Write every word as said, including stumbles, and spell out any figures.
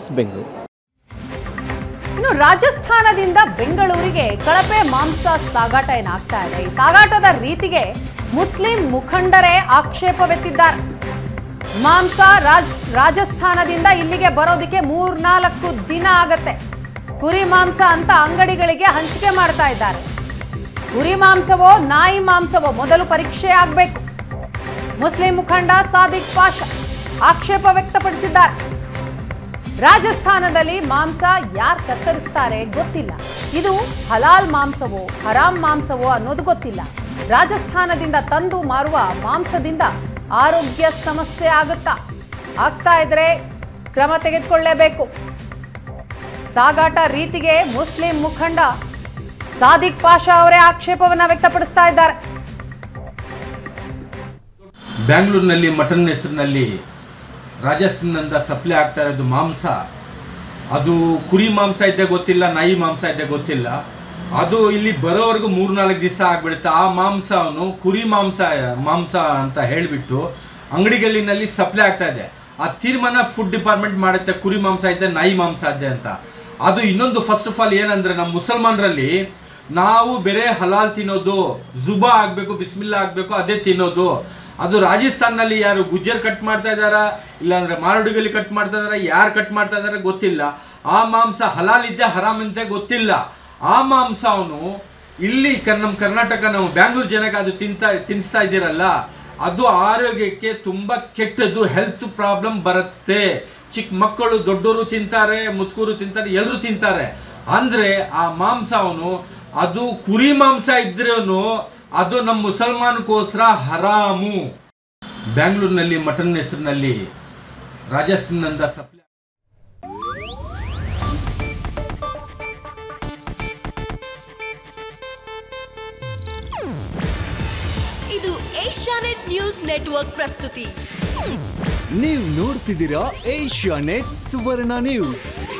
ಬೆಂಗಳೂರು. ಇನ್ನು ರಾಜಸ್ಥಾನದಿಂದ ಬೆಂಗಳೂರಿಗೆ ಕಳಪೆ ಮಾಂಸ ಸಾಗಾಟ ಏನಾಗ್ತಾ ಇದೆ. ಈ ಸಾಗಾಟದ ರೀತಿಗೆ ಮುಸ್ಲಿಂ ಮುಖಂಡರೇ ಆಕ್ಷೇಪವೆತ್ತಿದ್ದಾರೆ. ಮಾಂಸ ರಾಜ್ ರಾಜಸ್ಥಾನದಿಂದ ಇಲ್ಲಿಗೆ ಬರೋದಕ್ಕೆ ಮೂರ್ನಾಲ್ಕು ದಿನ ಆಗತ್ತೆ. ಕುರಿ ಮಾಂಸ ಅಂತ ಅಂಗಡಿಗಳಿಗೆ ಹಂಚಿಕೆ ಮಾಡ್ತಾ ಇದ್ದಾರೆ. ಕುರಿ ಮಾಂಸವೋ ನಾಯಿ ಮಾಂಸವೋ ಮೊದಲು ಪರೀಕ್ಷೆ ಆಗಬೇಕು. ಮುಸ್ಲಿಂ ಮುಖಂಡ ಸಾದಿಕ್ ಪಾಷಾ ಆಕ್ಷೇಪ ವ್ಯಕ್ತಪಡಿಸಿದ್ದಾರೆ. ರಾಜಸ್ಥಾನದಲ್ಲಿ ಮಾಂಸ ಯಾರು ಕತ್ತರಿಸ್ತಾರೆ ಗೊತ್ತಿಲ್ಲ. ಇದು ಹಲಾಲ್ ಮಾಂಸವೋ ಹರಾಮ್ ಮಾಂಸವೋ ಅನ್ನೋದು ಗೊತ್ತಿಲ್ಲ. ರಾಜಸ್ಥಾನದಿಂದ ತಂದು ಮಾರುವ ಮಾಂಸದಿಂದ ಆರೋಗ್ಯ ಸಮಸ್ಯೆ ಆಗುತ್ತಾ? ಆಗ್ತಾ ಇದ್ರೆ ಕ್ರಮ ತೆಗೆದುಕೊಳ್ಳಲೇಬೇಕು. ಸಾಗಾಟ ರೀತಿಗೆ ಮುಸ್ಲಿಂ ಮುಖಂಡ ಸಾದಿಕ್ ಪಾಷಾ ಅವರೇ ಆಕ್ಷೇಪವನ್ನ ವ್ಯಕ್ತಪಡಿಸ್ತಾ ಇದ್ದಾರೆ. ಬ್ಯಾಂಗ್ಳೂರಿನಲ್ಲಿ ಮಟನ್ ಹೆಸರಿನಲ್ಲಿ ರಾಜಸ್ಥಾನದಿಂದ ಸಪ್ಲೈ ಆಗ್ತಾ ಇರೋದು ಮಾಂಸ, ಅದು ಕುರಿ ಮಾಂಸ ಇದ್ದೇ ಗೊತ್ತಿಲ್ಲ, ನಾಯಿ ಮಾಂಸ ಇದ್ದೇ ಗೊತ್ತಿಲ್ಲ. ಅದು ಇಲ್ಲಿ ಬರೋವರೆಗೂ ಮೂರ್ನಾಲ್ಕು ದಿವಸ ಆಗ್ಬಿಡುತ್ತೆ. ಆ ಮಾಂಸವನ್ನು ಕುರಿ ಮಾಂಸ ಮಾಂಸ ಅಂತ ಹೇಳಿಬಿಟ್ಟು ಅಂಗಡಿಗಳಿನಲ್ಲಿ ಸಪ್ಲೈ ಆಗ್ತಾ ಇದೆ. ಆ ತೀರ್ಮಾನ ಫುಡ್ ಡಿಪಾರ್ಟ್ಮೆಂಟ್ ಮಾಡುತ್ತೆ, ಕುರಿ ಮಾಂಸ ಇದೆ ನಾಯಿ ಮಾಂಸ ಇದೆ ಅಂತ. ಅದು ಇನ್ನೊಂದು ಫಸ್ಟ್ ಆಫ್ ಆಲ್ ಏನಂದರೆ, ನಮ್ಮ ಮುಸಲ್ಮಾನರಲ್ಲಿ ನಾವು ಬೇರೆ ಹಲಾಲ್ ತಿನ್ನೋದು, ಜುಬಾ ಆಗಬೇಕು, ಬಿಸ್ಮಿಲ್ಲಾ ಆಗಬೇಕು, ಅದೇ ತಿನ್ನೋದು. ಅದು ರಾಜಸ್ಥಾನದಲ್ಲಿ ಯಾರು ಗುಜ್ಜರ್ ಕಟ್ ಮಾಡ್ತಾ ಇದ್ದಾರಾ, ಇಲ್ಲಾಂದರೆ ಮಾರಡುಗಲ್ಲಿ ಕಟ್ ಮಾಡ್ತಾ ಇದ್ದಾರಾ, ಯಾರು ಕಟ್ ಮಾಡ್ತಾ ಇದ್ದಾರೆ ಗೊತ್ತಿಲ್ಲ. ಆ ಮಾಂಸ ಹಲಾಲ್ ಇದ್ದೆ ಹರಾಮ್ ಅಂತ ಗೊತ್ತಿಲ್ಲ. ಆ ಮಾಂಸವನ್ನು ಇಲ್ಲಿ ನಮ್ಮ ಕರ್ನಾಟಕ, ನಾವು ಬ್ಯಾಂಗ್ಳೂರು ಜನಕ್ಕೆ ಅದು ತಿಂತಾ ತಿನ್ನಿಸ್ತಾ ಇದ್ದೀರಲ್ಲ, ಅದು ಆರೋಗ್ಯಕ್ಕೆ ತುಂಬ ಕೆಟ್ಟದ್ದು, ಹೆಲ್ತ್ ಪ್ರಾಬ್ಲಮ್ ಬರುತ್ತೆ. ಚಿಕ್ಕ ಮಕ್ಕಳು ದೊಡ್ಡವರು ತಿಂತಾರೆ, ಮುತ್ಕೂರು ತಿಂತಾರೆ, ಎಲ್ಲರೂ ತಿಂತಾರೆ. ಅಂದರೆ ಆ ಮಾಂಸವನ್ನು ಅದು ಕುರಿ ಮಾಂಸ ಇದ್ರೂ ಅದು ನಮ್ಮ ಮುಸಲ್ಮಾನಕ್ಕೋಸ್ಕರ ಹರಾಮು. ಬ್ಯಾಂಗ್ಳೂರಿನಲ್ಲಿ ಮಟನ್ ಹೆಸರಿನಲ್ಲಿ ರಾಜಸ್ಥಾನದಿಂದ ಸಪ್ಲೈ ಇದು ಏಷ್ಯಾನೆಟ್ ನ್ಯೂಸ್ ನೆಟ್ವರ್ಕ್ ಪ್ರಸ್ತುತಿ. ನೀವು ನೋಡ್ತಿದ್ದೀರಾ ಏಷ್ಯಾನೆಟ್ ಸುವರ್ಣ ನ್ಯೂಸ್.